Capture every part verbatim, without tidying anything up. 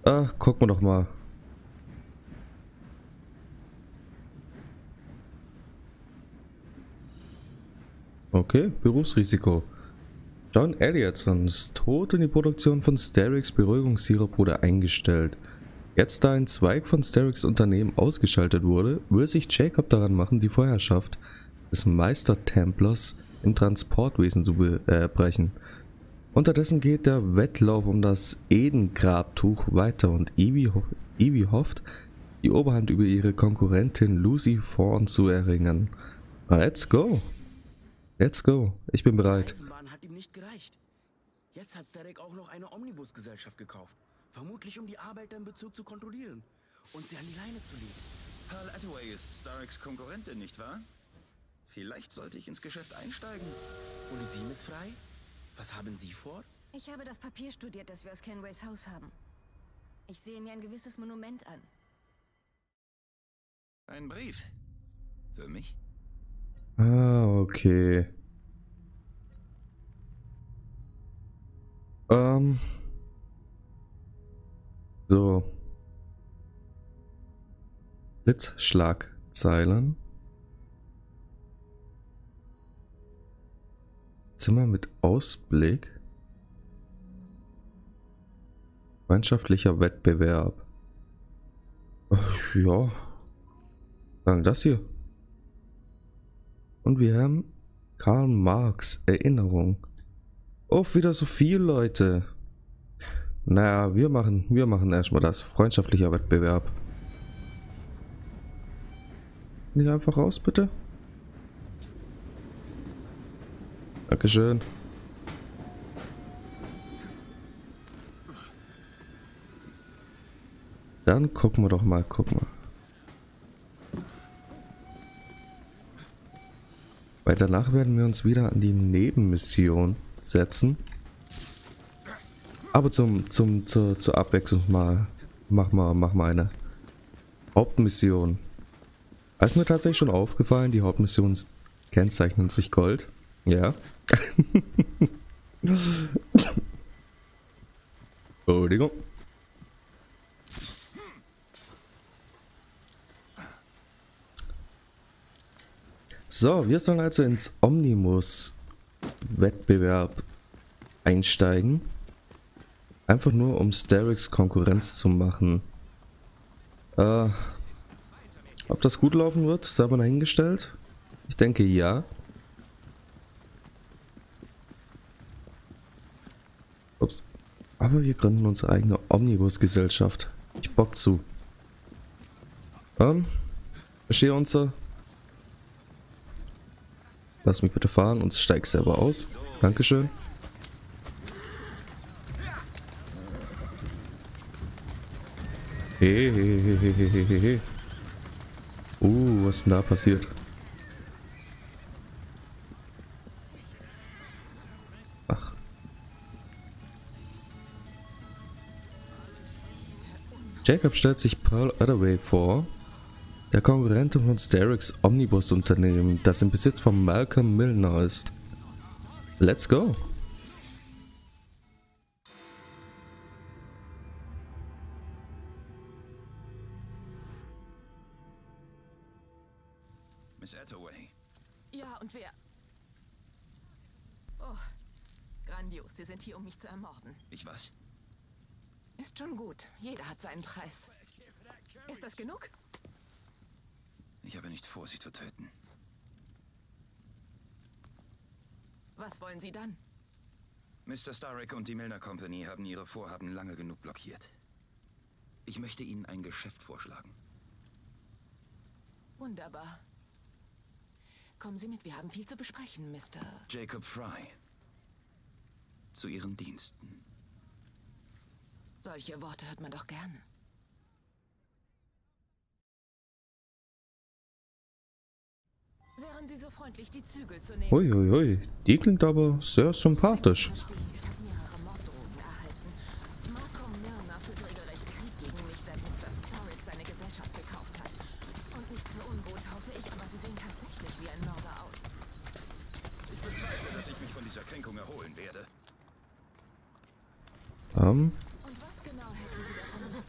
Ah, gucken wir doch mal. Okay, Berufsrisiko. John Elliotson ist tot und die Produktion von Sterix Beruhigungssirup wurde eingestellt. Jetzt, da ein Zweig von Sterix Unternehmen ausgeschaltet wurde, will sich Jacob daran machen, die Vorherrschaft des Meistertemplers im Transportwesen zu äh, brechen. Unterdessen geht der Wettlauf um das Eden-Grabtuch weiter und Evie, ho Evie hofft, die Oberhand über ihre Konkurrentin Lucy Thorne zu erringen. Let's go! Let's go! Ich bin bereit. Die Eisenbahn hat ihm nicht gereicht. Jetzt hat Starrick auch noch eine Omnibusgesellschaft gekauft. Vermutlich um die Arbeiter im Bezug zu kontrollieren und sie an die Leine zu legen. Pearl Attaway ist Starricks Konkurrentin, nicht wahr? Vielleicht sollte ich ins Geschäft einsteigen. Ulysim ist frei? Was haben Sie vor? Ich habe das Papier studiert, das wir aus Kenways Haus haben. Ich sehe mir ein gewisses Monument an. Ein Brief. Für mich? Ah, okay. Ähm. So. Blitzschlagzeilen. Zimmer mit Ausblick. Freundschaftlicher Wettbewerb. Ach, ja. Dann das hier. Und wir haben Karl Marx Erinnerung. Oh, wieder so viele Leute. Naja, wir machen, wir machen erstmal das. Freundschaftlicher Wettbewerb. Nicht einfach raus, bitte. Dankeschön. Dann gucken wir doch mal, gucken wir. Weil danach werden wir uns wieder an die Nebenmission setzen. Aber zum, zum, zur, zur Abwechslung mal, mach mal, mach mal eine Hauptmission. Da ist mir tatsächlich schon aufgefallen, die Hauptmissionen kennzeichnen sich Gold. Ja. Entschuldigung. So, wir sollen also ins Omnibus-Wettbewerb einsteigen. Einfach nur, um Starrix Konkurrenz zu machen. Äh, ob das gut laufen wird, sei mal dahingestellt. Ich denke ja. Ups. Aber wir gründen unsere eigene Omnibus-Gesellschaft. Ich bock zu. Ähm, verstehe unser. Lass mich bitte fahren und steig selber aus. Dankeschön. Hehehehehehe. Uh, was ist denn da passiert? Ach. Jacob stellt sich Pearl Attaway vor, der Konkurrentin von Starrix Omnibus-Unternehmen, das im Besitz von Malcolm Milner ist. Let's go! Miss Attaway. Ja, und wer? Oh, grandios. Sie sind hier, um mich zu ermorden. Ich was? Ist schon gut. Jeder hat seinen Preis. Ist das genug? Ich habe nicht vor, sie zu töten. Was wollen Sie dann? Mister Starrick und die Milner Company haben ihre Vorhaben lange genug blockiert. Ich möchte Ihnen ein Geschäft vorschlagen. Wunderbar. Kommen Sie mit, wir haben viel zu besprechen, Mister Jacob Fry. Zu Ihren Diensten. Solche Worte hört man doch gerne. Wären Sie so freundlich, die Zügel zu nehmen? Hui, hui, hui. Die klingt aber sehr sympathisch. Ich habe mehrere Morddrohungen erhalten. Malcolm Milner führt regelrecht Krieg gegen mich, seit Mister Starrick seine Gesellschaft gekauft hat. Und nichts für ungut, hoffe ich, aber Sie sehen tatsächlich wie ein Mörder aus. Ich bezweifle, dass ich mich von dieser Kränkung erholen werde. Ähm. Und was genau hätten Sie davon, mich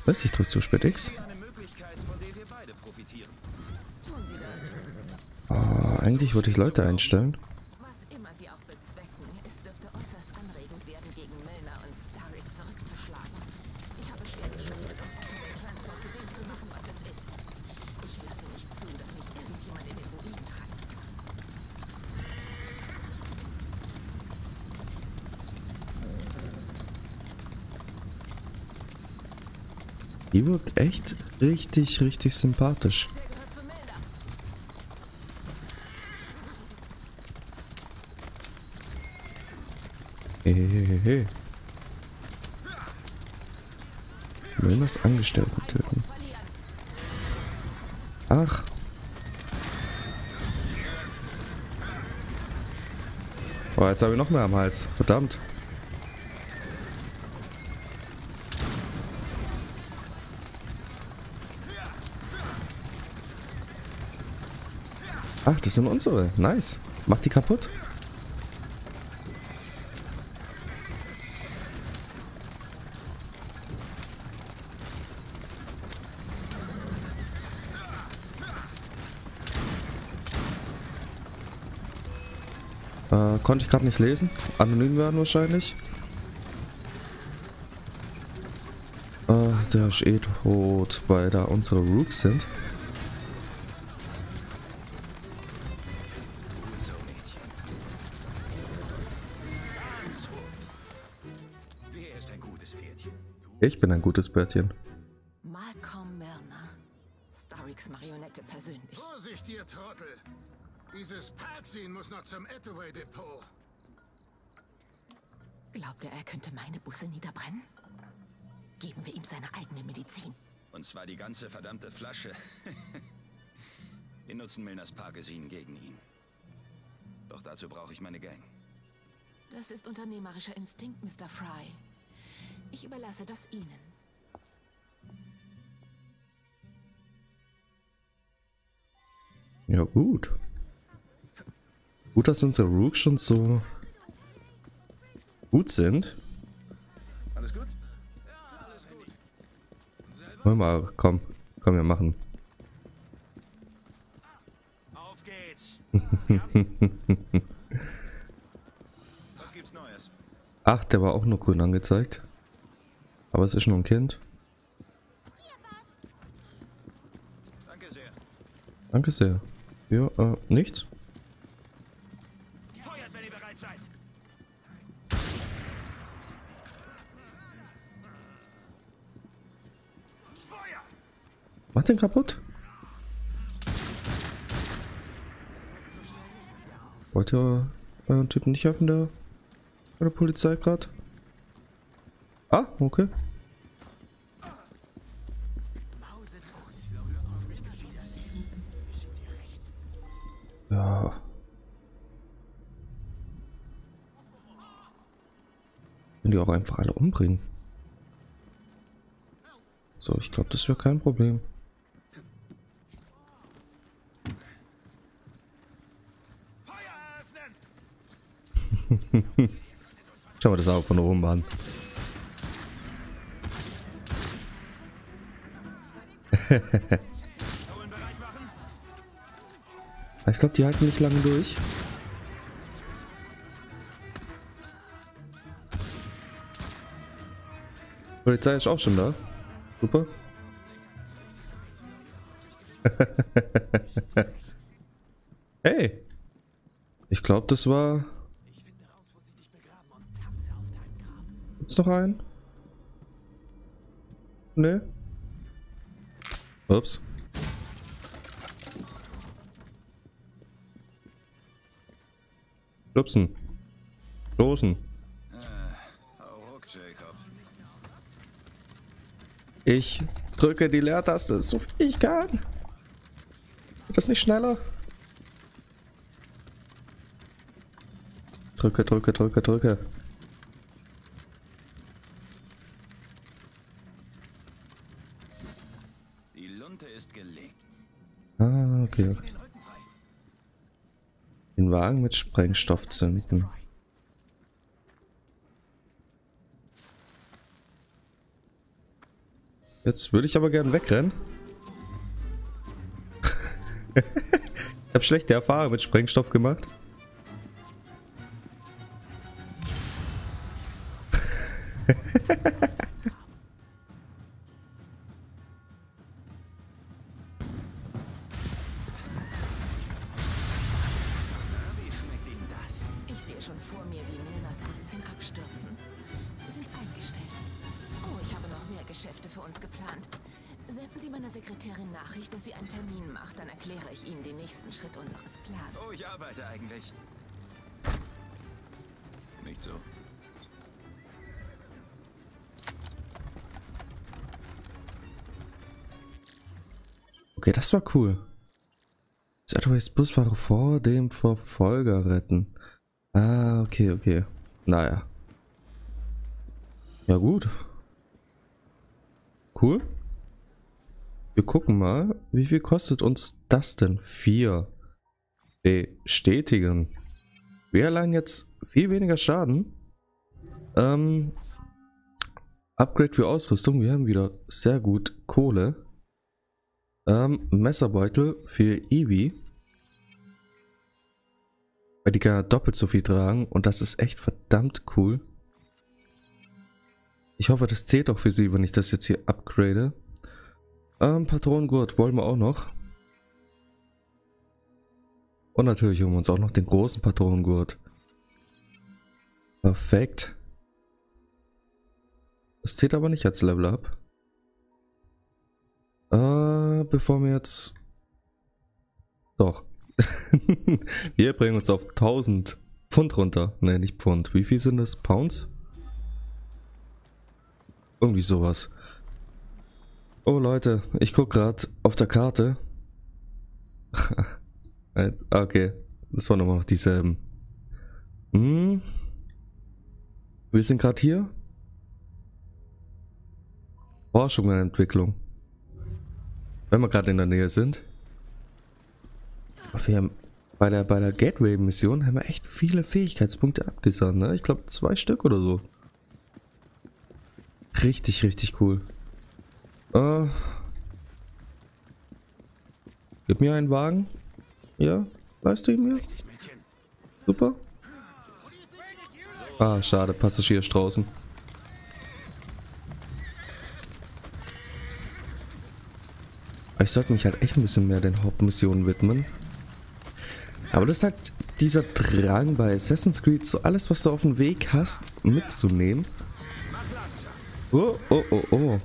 Was? Ich drück zu spät X. Eine Möglichkeit, von der wir beide profitieren. Tun Sie das. Oh, eigentlich wollte ich Leute einstellen. Was immer Sie auch bezwecken, es dürfte äußerst anregend werden, gegen Milner und Starrick zurückzuschlagen. Ich habe schwer geschuftet, um Ottaway Transport zu dem zu machen, was es ist. Ich lasse nicht zu, dass mich irgendjemand in den Ruin treibt. Die wirkt echt richtig, richtig sympathisch. Der gehört zu Milner. Hey, hey, hey, hey. Milners Angestellten töten. Verlieren. Ach. Oh, jetzt habe ich noch mehr am Hals. Verdammt. Ach, das sind unsere. Nice. Mach die kaputt. Äh, konnte ich gerade nicht lesen. Anonym werden wahrscheinlich. Äh, der ist eh tot, weil da unsere Rooks sind. So, Mädchen. Ganz ruhig. Wer ist ein gutes Pferdchen? Du? Ich bin ein gutes Bärtchen. Malcolm Milner. Starricks Marionette persönlich. Vorsicht, ihr Trottel! Dieses Parksin muss noch zum Attaway-Depot. Glaubt er, er könnte meine Busse niederbrennen? Geben wir ihm seine eigene Medizin. Und zwar die ganze verdammte Flasche. Wir nutzen Milners Parkesin gegen ihn. Doch dazu brauche ich meine Gang. Das ist unternehmerischer Instinkt, Mister Fry. Ich überlasse das Ihnen. Ja, gut. Gut, dass unsere Rooks schon so gut sind. Alles gut? Hör mal, komm. Komm, wir machen. Auf geht's! Was gibt's Neues? Ach, der war auch nur grün angezeigt. Aber es ist nur ein Kind. Danke sehr. Danke sehr. Ja, äh, nichts. Feuert, wenn ihr bereit seid! Feuer! Mach den kaputt. Wollte ihr euren Typen nicht helfen, der bei der Polizei gerade? Ah, okay. Ja. Wenn die auch einfach alle umbringen. So, ich glaube, das wäre kein Problem. Feuer eröffnen! Schauen wir das auch von oben an. Holen bereit machen! Ich glaube, die halten nicht lange durch. Polizei ist auch schon da. Super. Hey. Ich glaube, das war... Gibt's noch einen? Ne? Ups. Lupsen. Losen. Hau ruck, Jacob. Ich drücke die Leertaste, so viel ich kann. Geht das nicht schneller? Drücke, drücke, drücke, drücke. Die Lunte ist gelegt. Ah, okay, okay. Den Wagen mit Sprengstoff zünden. Jetzt würde ich aber gern wegrennen. Ich habe schlechte Erfahrungen mit Sprengstoff gemacht. Ich sehe schon vor mir, wie Milners Aktien abstürzen. Wir sind eingestellt. Oh, ich habe noch mehr Geschäfte für uns geplant. Senden Sie meiner Sekretärin Nachricht, dass sie einen Termin macht, dann erkläre ich Ihnen den nächsten Schritt unseres Plans. Oh, ich arbeite eigentlich. Nicht so. Okay, das war cool. Sataways Busfahrer vor dem Verfolger retten. Ah, okay, okay. Naja. Ja gut. Cool. Wir gucken mal, wie viel kostet uns das denn? Vier. Bestätigen. Wir allein jetzt viel weniger Schaden. Ähm, Upgrade für Ausrüstung. Wir haben wieder sehr gut Kohle. Ähm, Messerbeutel für Evie. Weil die kann ja doppelt so viel tragen und das ist echt verdammt cool. Ich hoffe, das zählt auch für sie, wenn ich das jetzt hier upgrade. Ähm, Patronengurt wollen wir auch noch. Und natürlich holen wir uns auch noch den großen Patronengurt. Perfekt. Das zählt aber nicht als Level Up. Äh, bevor wir jetzt... Doch. Wir bringen uns auf tausend Pfund runter. Ne, nicht Pfund. Wie viel sind das? Pounds? Irgendwie sowas. Oh Leute, ich gucke gerade auf der Karte. Okay, das waren immer noch dieselben. Hm. Wir sind gerade hier. Forschung und Entwicklung. Wenn wir gerade in der Nähe sind. Wir haben bei der, bei der Gateway-Mission haben wir echt viele Fähigkeitspunkte abgesandt, ne? Ich glaube zwei Stück oder so. Richtig, richtig cool. Äh, gib mir einen Wagen. Ja, leist du ihn mir? Super. Ah, schade, Passagier ist draußen. Ich sollte mich halt echt ein bisschen mehr den Hauptmissionen widmen. Aber das ist halt dieser Drang bei Assassin's Creed, so alles, was du auf dem Weg hast, mitzunehmen. Oh, oh, oh, oh.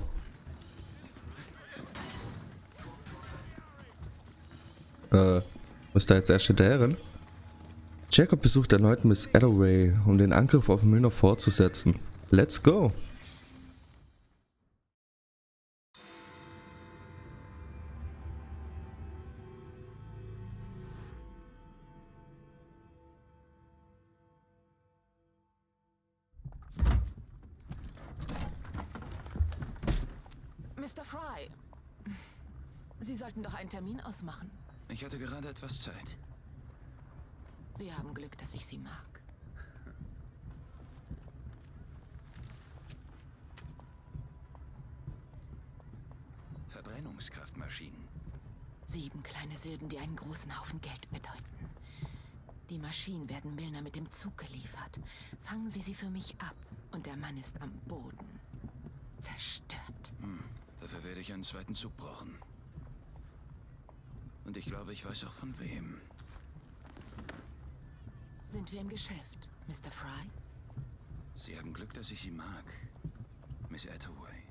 Äh, was ist da jetzt erst hinterher? Jacob besucht erneut Miss Attaway, um den Angriff auf Milner fortzusetzen. Let's go! Mister Fry, Sie sollten doch einen Termin ausmachen. Ich hatte gerade etwas Zeit. Sie haben Glück, dass ich Sie mag. Verbrennungskraftmaschinen. Sieben kleine Silben, die einen großen Haufen Geld bedeuten. Die Maschinen werden Milner mit dem Zug geliefert. Fangen Sie sie für mich ab und der Mann ist am Boden. Zerstört. Hm, dafür werde ich einen zweiten Zug brauchen. Und ich glaube, ich weiß auch von wem. Sind wir im Geschäft, Mister Fry? Sie haben Glück, dass ich Sie mag, Miss Attaway.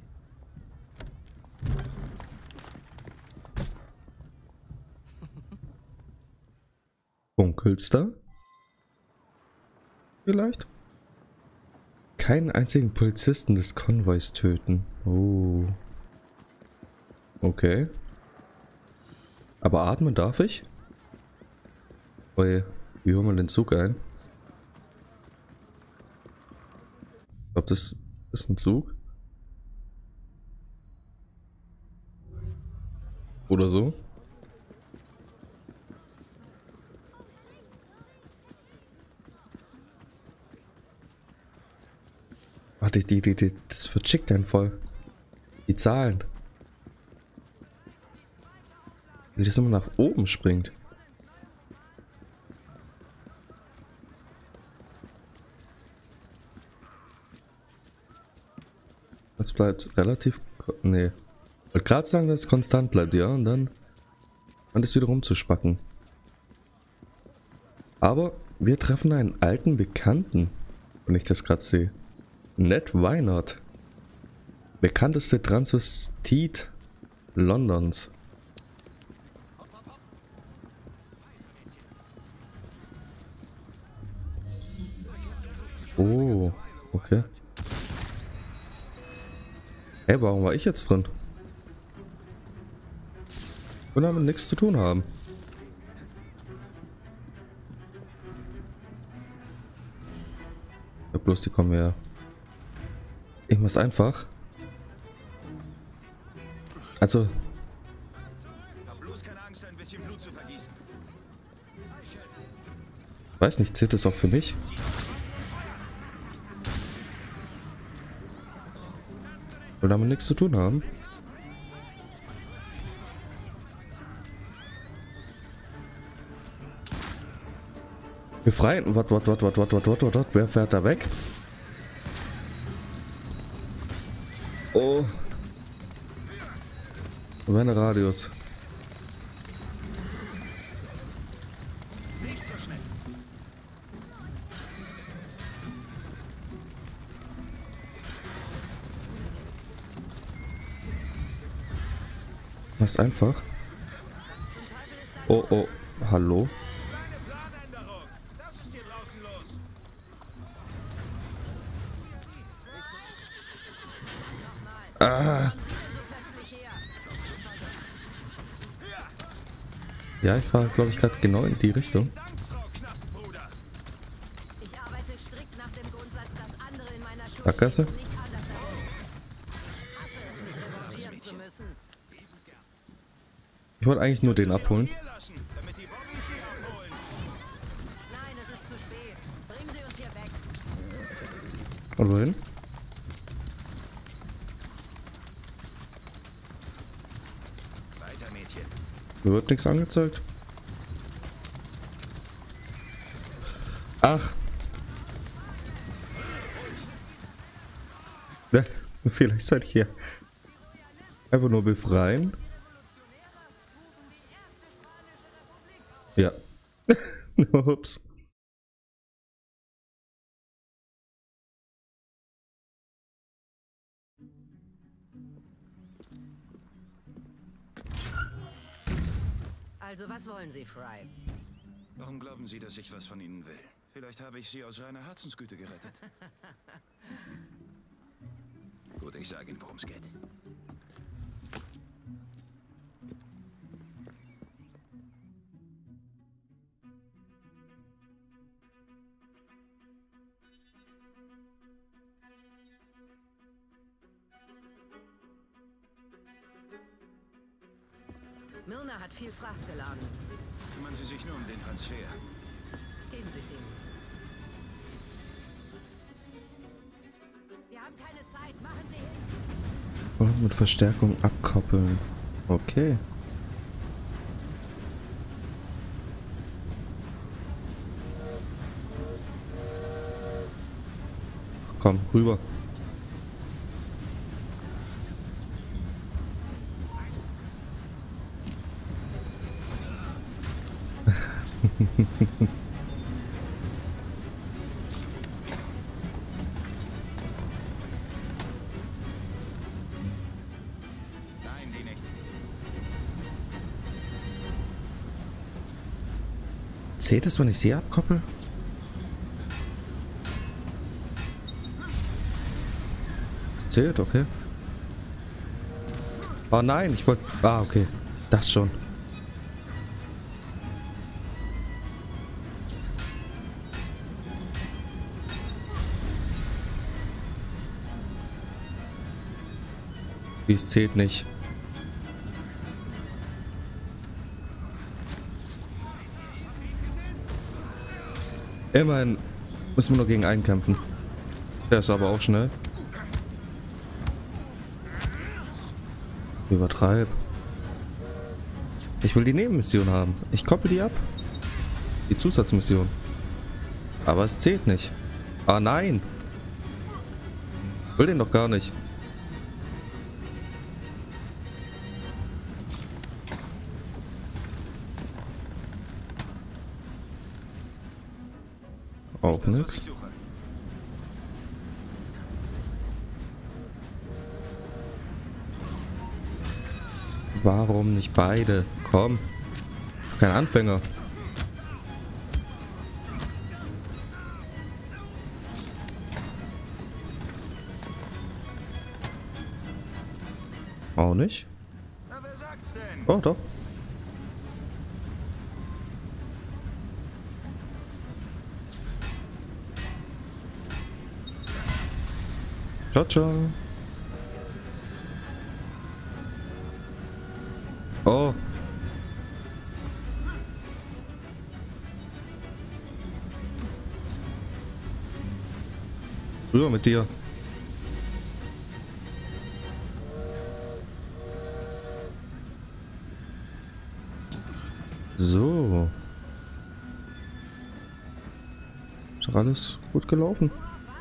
Bunkelster? Vielleicht? Keinen einzigen Polizisten des Konvois töten. Oh. Okay. Aber atmen darf ich? Oje, wie holen wir den Zug ein? Ich glaube, das ist ein Zug. Oder so. Warte, die, die, die, das verschickt einen voll. Die Zahlen. Wie das immer nach oben springt. Das bleibt relativ... Nee. Ich wollte gerade sagen, dass es konstant bleibt, ja. Und dann... Und es wieder rumzuspacken. Aber wir treffen einen alten Bekannten. Wenn ich das gerade sehe. Ned Weinert. Bekannteste Transvestit Londons. Oh, okay. Hey, warum war ich jetzt drin? Und damit nichts zu tun haben. Ja, bloß die kommen ja. Irgendwas einfach. Also. Hab bloß keine Angst, ein bisschen Blut zu vergießen. Weiß nicht, zählt das auch für mich? Will damit nichts zu tun haben. Befreien. Wat, wat, wat, wat, wat, wat, wat, wat, wat. Wer fährt da weg? Oh. Meine Radius. Nicht so schnell. Was einfach? Oh, oh. Hallo? Kleine Planänderung. Das ist hier draußen los. Ah. Ja, ich fahre, glaube ich, gerade genau in die Richtung. Dank, Frau Knastbruder. Ich arbeite strikt nach dem Grundsatz, dass andere in meiner Schule Sackgasse? nicht anders erleben. Ich hasse es, mich revanchieren zu müssen. Ich wollte eigentlich nur den abholen. Hier lassen, damit die Bobbys sie abholen. Nein, es ist zu spät. Bringen Sie uns hier weg. Und wohin? Weiter, Mädchen. Mir wird nichts angezeigt. Ach. Ja, vielleicht sollte ich hier einfach nur befreien. Ja. Ups. Also, was wollen Sie, Fry? Warum glauben Sie, dass ich was von Ihnen will? Vielleicht habe ich Sie aus reiner Herzensgüte gerettet. Gut, ich sage Ihnen, worum es geht. Milner hat viel Fracht geladen. Kümmern Sie sich nur um den Transfer. Geben Sie es ihm. Wir haben keine Zeit. Machen Sie hin. Was mit Verstärkung abkoppeln. Okay. Komm, rüber. Nein, die nicht. Zählt das, wenn ich sie abkoppel? Zählt, okay. Oh nein, ich wollte... Ah, okay. Das schon. Es zählt nicht. Immerhin müssen wir nur gegen einen kämpfen. Der ist aber auch schnell. Übertreib. Ich will die Nebenmission haben. Ich koppel die ab. Die Zusatzmission. Aber es zählt nicht. Ah nein. Ich will den doch gar nicht. Auch Das, was nix. ich suche. Warum nicht beide? Komm. Kein Anfänger. Auch nicht? Na, wer sagt's denn? Oh, doch. Ciao, ciao. Oh. Rüber mit dir. So. Ist doch alles gut gelaufen.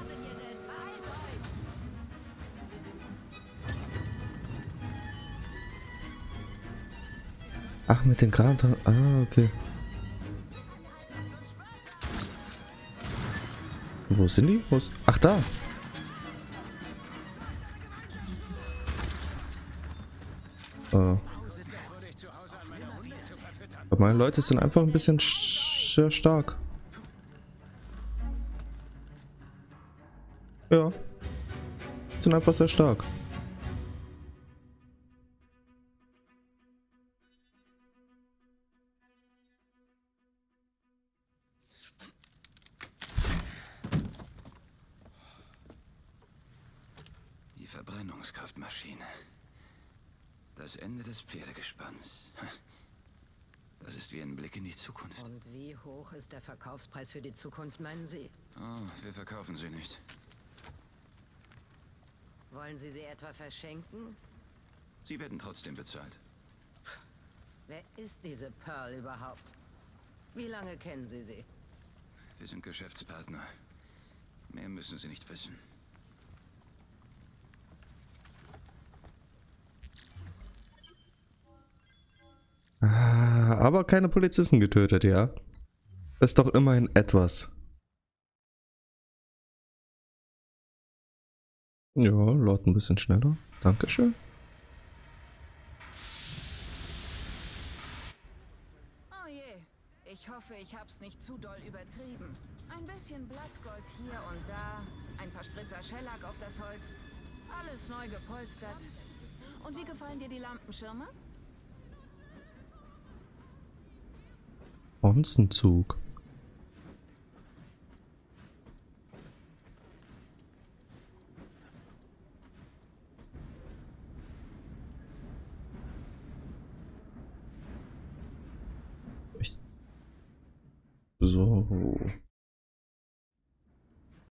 Ach, mit den Granaten. Ah, okay. Wo sind die? Wo ist... Ach, da. Äh. Aber meine Leute sind einfach ein bisschen sch- sehr stark. Ja. Sind einfach sehr stark. Die Verbrennungskraftmaschine. Das Ende des Pferdegespanns. Das ist wie ein Blick in die Zukunft. Und wie hoch ist der Verkaufspreis für die Zukunft, meinen Sie? Oh, wir verkaufen sie nicht. Wollen Sie sie etwa verschenken? Sie werden trotzdem bezahlt. Wer ist diese Pearl überhaupt? Wie lange kennen Sie sie? Wir sind Geschäftspartner. Mehr müssen Sie nicht wissen. Ah, aber keine Polizisten getötet, ja? Das ist doch immerhin etwas. Ja, laut ein bisschen schneller. Dankeschön. Oh je, ich hoffe, ich hab's nicht zu doll übertrieben. Ein bisschen Blattgold hier und da, ein paar Spritzer Schellack auf das Holz. Alles neu gepolstert. Und wie gefallen dir die Lampenschirme? Bonzenzug. Ich so.